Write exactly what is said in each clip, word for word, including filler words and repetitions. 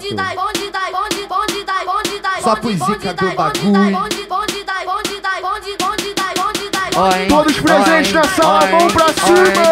Só por zica do bagulho. Todos presentes na sala, mão pra cima.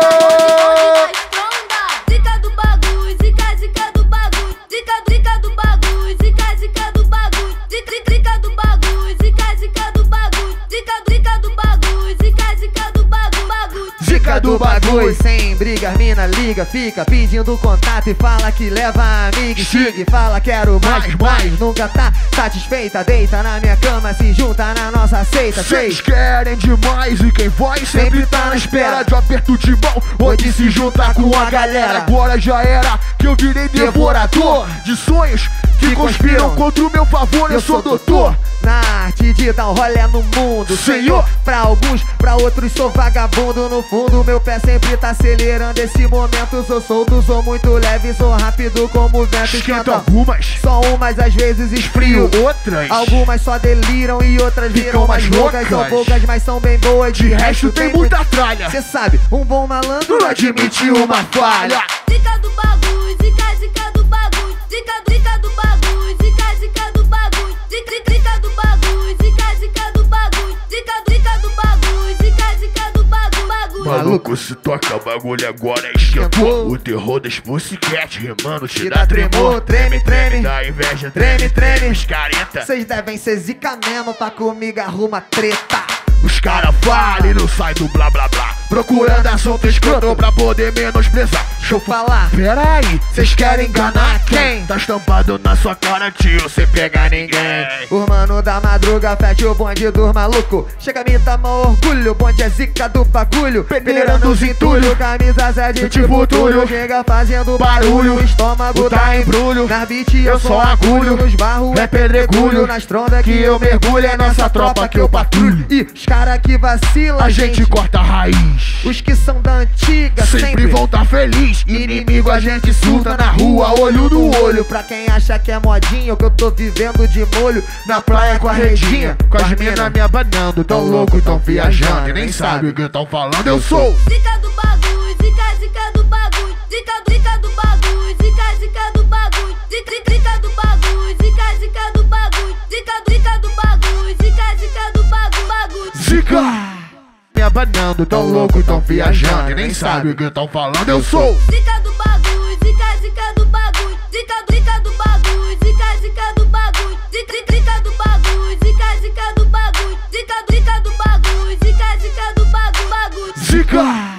Zica do bagulho, zica, zica do bagulho. Zica, zica do bagulho, zica, zica do bagulho. Zica, zica do bagulho, zica, zica do bagulho. Zica, zica do bagulho, zica, zica do bagulho. Zica do bagulho, sem briga, mina liga, fica pedindo contato e fala que leva amiga. Chega e fala quero mais, mais, nunca tá satisfeita. Deita na minha cama, se junta na nossa seita. Vocês querem demais e quem vai sempre tá na espera de aperto de mão ou de se juntar com a galera. Agora já era que eu virei devorador de sonhos que conspiram contra o meu favor. Eu sou doutor na arte de dar um rolê no mundo, Senhor. Pra alguns, pra outros sou vagabundo. No fundo meu pé sempre tá acelerando. Esse momento sou solto, sou muito leve, sou rápido como o vento. Esquento algumas, só umas às vezes esfrio. Outras, algumas só deliram e outras viram mais loucas. São poucas, mas são bem boas. De resto tem muita tralha. Cê sabe, um bom malandro não admite uma falha. Zica do bagulho, zica, zica do bagulho. Zica, zica do bagulho, zica, zica do bagulho. Zica, zica do bagulho, zica, zica do bagulho. Zica, zica do bagulho, zica, zica do bagulho. Maluco, se toca bagulho agora esquentou. O terror das pussycat rimando te dá tremor. Treme, treme, da inveja, treme, treme, os careta. Cês devem ser zica mesmo, pra comigo arruma treta. Os cara falam e não sai do blá blá blá, procurando assunto escroto pra poder menosprezar. Deixa eu falar, pera aí, cês querem enganar quem? Tá estampado na sua cara, tio, sem pegar ninguém. O mano da madruga fecha o bonde dos maluco. Chega a me dar mó orgulho, bonde é zica do bagulho. Peneirando os entulhos, camisa sede tipo Túlio. Chega fazendo barulho, o estômago tá em brulho. Na beat eu só agulho, nos barros é pedregulho. Nas trondas que eu mergulho, é nossa tropa que eu patrulho. E os cara que vacila, a gente corta a raiz. Os que são da antiga sempre, sempre vão tá feliz. Inimigo a gente surta na rua, olho no olho. Pra quem acha que é modinho, que eu tô vivendo de molho na praia com a redinha, com as mina me abanando, tão louco, tão viajando e nem sabe o que tão falando. Eu sou zica do bagulho, zica, zica do bagulho. Zica, zica do bagulho, zica, zica do bagulho. Zica, zica do bagulho, zica, zica do bagulho. Zica, zica do bagulho, zica, zica do bagulho. Zica me abanando, tão louco, tão viajando e nem sabe o que tão falando. Eu sou zica do bagulho, zica, zica do bagulho. Zica, zica do bagulho, zica, zica do bagulho. Zica, zica do bagulho, zica, zica do bagulho. Zica, zica do bagulho, zica, zica do bagulho. Zica.